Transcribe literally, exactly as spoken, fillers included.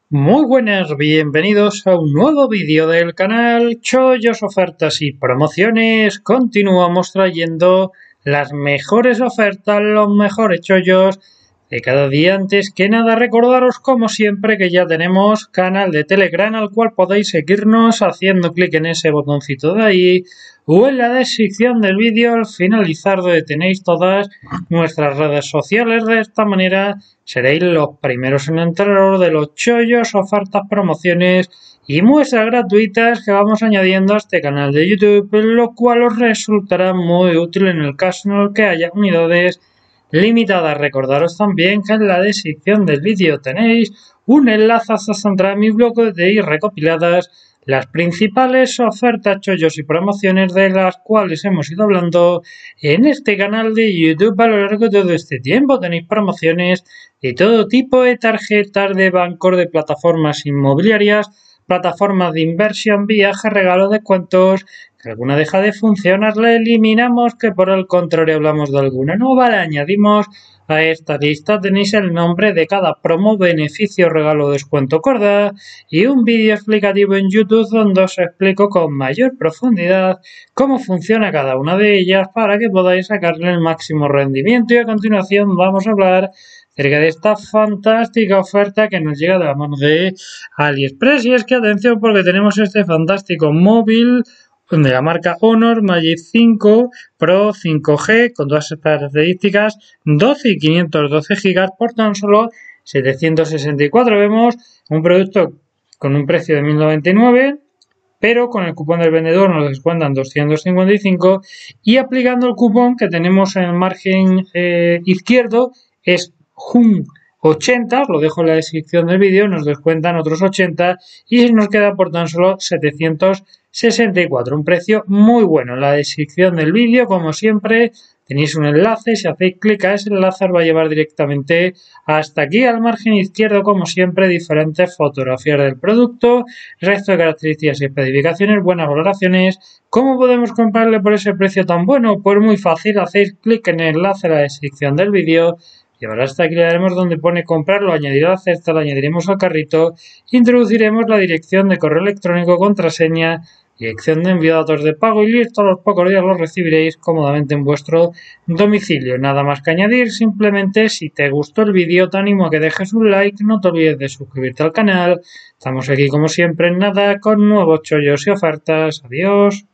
Muy buenas, bienvenidos a un nuevo vídeo del canal Chollos, Ofertas y Promociones. Continuamos trayendo las mejores ofertas, los mejores chollos de cada día. Antes que nada, recordaros como siempre que ya tenemos canal de Telegram al cual podéis seguirnos haciendo clic en ese botoncito de ahí o en la descripción del vídeo al finalizar, donde tenéis todas nuestras redes sociales. De esta manera seréis los primeros en enteraros de los chollos, ofertas, promociones y muestras gratuitas que vamos añadiendo a este canal de YouTube, lo cual os resultará muy útil en el caso en el que haya unidades limitadas. Recordaros también que en la descripción del vídeo tenéis un enlace hasta entrar a mi blog de ir recopiladas las principales ofertas, chollos y promociones de las cuales hemos ido hablando en este canal de YouTube a lo largo de todo este tiempo. Tenéis promociones de todo tipo de tarjetas de bancos, de plataformas inmobiliarias, plataformas de inversión, viajes, regalos, descuentos. Que alguna deja de funcionar, la eliminamos, que por el contrario hablamos de alguna nueva, la añadimos a esta lista. Tenéis el nombre de cada promo, beneficio, regalo, descuento, corda y un vídeo explicativo en YouTube donde os explico con mayor profundidad cómo funciona cada una de ellas para que podáis sacarle el máximo rendimiento. Y a continuación vamos a hablar acerca de esta fantástica oferta que nos llega de la mano de AliExpress. Y es que atención, porque tenemos este fantástico móvil de la marca Honor Magic cinco Pro cinco G con todas estas características, doce y quinientos doce gigas por tan solo setecientos sesenta y cuatro. Vemos un producto con un precio de mil noventa y nueve, pero con el cupón del vendedor nos descuentan doscientos cincuenta y cinco y aplicando el cupón que tenemos en el margen eh, izquierdo es Jun ochenta, os lo dejo en la descripción del vídeo, nos descuentan otros ochenta y nos queda por tan solo setecientos sesenta y cuatro, un precio muy bueno. En la descripción del vídeo, como siempre, tenéis un enlace, si hacéis clic a ese enlace os va a llevar directamente hasta aquí al margen izquierdo, como siempre, diferentes fotografías del producto, resto de características y especificaciones, buenas valoraciones. ¿Cómo podemos comprarle por ese precio tan bueno? Pues muy fácil, hacéis clic en el enlace en la descripción del vídeo. Y ahora hasta aquí le daremos donde pone comprarlo, añadir a la cesta, lo añadiremos al carrito, introduciremos la dirección de correo electrónico, contraseña, dirección de envío, datos de pago y listo. A los pocos días los recibiréis cómodamente en vuestro domicilio. Nada más que añadir, simplemente si te gustó el vídeo te animo a que dejes un like, no te olvides de suscribirte al canal. Estamos aquí como siempre en nada con nuevos chollos y ofertas. Adiós.